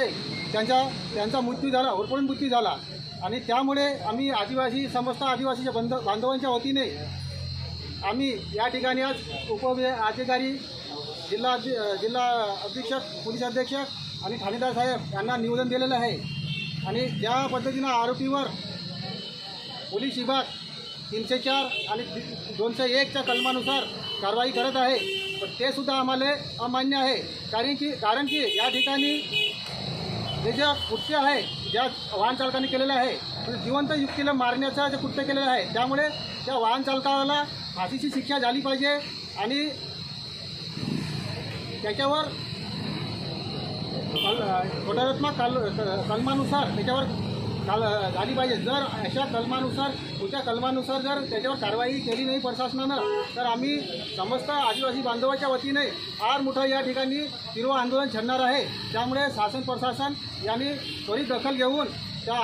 त्यांचा मृत्यू झाला, होरपळून मृत्यू झाला। आणि त्यामुळे आम्ही समस्त आदिवासीच्या बांधवांच्या वतीने आम्ही या ठिकाणी आज उपविभागाधिकारी, जिल्हा अधीक्षक, पोलीस अधीक्षक आणि ठाणेदार साहेब यांना निवेदन दिलेलं आहे। आणि ज्या पद्धतीनं आरोपीवर पोलीस विभाग 304 आणि 201च्या कलमानुसार कारवाई करत आहे, पण ते सुद्धा आम्हाला अमान्य आहे। कारण की या ठिकाणी हे जे कृत्य आहे, ज्या वाहन चालकाने केलेलं आहे, म्हणजे जिवंत युक्तीला मारण्याचं जे कृत्य केलेलं आहे, त्यामुळे त्या वाहन चालकाला फाशीची शिक्षा झाली पाहिजे आणि त्याच्यावर घटनात्मक कलमानुसार त्याच्यावर झाली पाहिजे। जर अशा कलमानुसार जर त्याच्यावर कारवाई केली नाही प्रशासनानं, तर आम्ही समस्त आदिवासी बांधवाच्या वतीने फार मोठं या ठिकाणी तीव्र आंदोलन छेडणार आहे। त्यामुळे शासन प्रशासन यांनी त्वरित दखल घेऊन त्या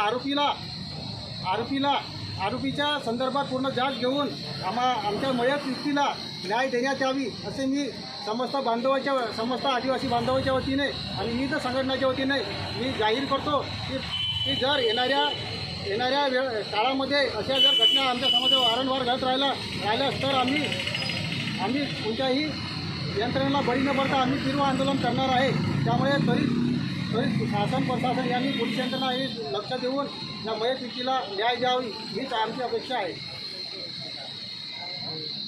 आरोपीच्या संदर्भात पूर्ण जांच घेऊन आमच्या मयत व्यक्तीला न्याय देण्यात यावी, असे मी समस्त आदिवासी बांधवाच्या वतीने आणि विविध संघटनाच्या वतीने मी जाहीर करतो की जर येणाऱ्या काळामध्ये अशा जर घटना आमच्या समाजात वारंवार घडत राहिल्यास तर आम्ही कोणत्याही यंत्रणेला बळी न पडता आम्ही तीव्र आंदोलन करणार आहे। त्यामुळे त्वरित शासन प्रशासन यांनी पोलीस यंत्रणा हे लक्ष देऊन या मयत व्यक्तीला न्याय द्यावी हीच आमची अपेक्षा आहे।